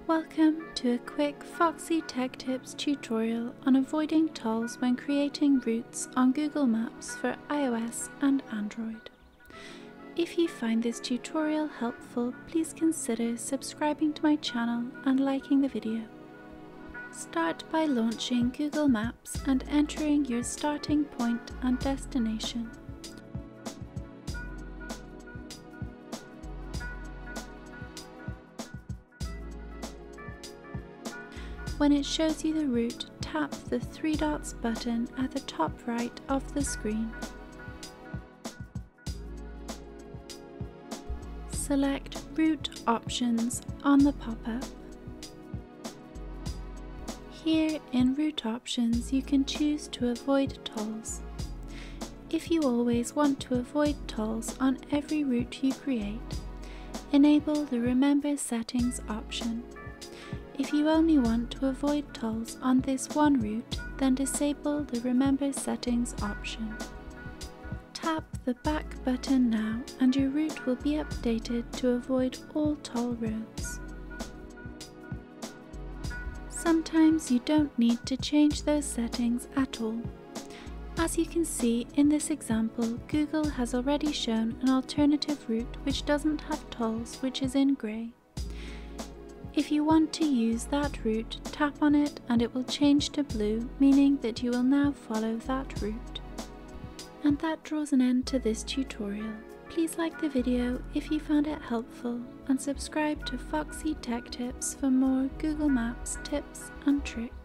Welcome to a quick Foxy Tech Tips tutorial on avoiding tolls when creating routes on Google Maps for iOS and Android. If you find this tutorial helpful, please consider subscribing to my channel and liking the video. Start by launching Google Maps and entering your starting point and destination. When it shows you the route, tap the three dots button at the top right of the screen. Select Route Options on the pop-up. Here in Route Options you can choose to avoid tolls. If you always want to avoid tolls on every route you create, enable the Remember Settings option. If you only want to avoid tolls on this one route, then disable the Remember Settings option. Tap the back button now and your route will be updated to avoid all toll roads. Sometimes you don't need to change those settings at all. As you can see in this example, Google has already shown an alternative route which doesn't have tolls, which is in grey. If you want to use that route, tap on it and it will change to blue, meaning that you will now follow that route. And that draws an end to this tutorial. Please like the video if you found it helpful and subscribe to Foxy Tech Tips for more Google Maps tips and tricks.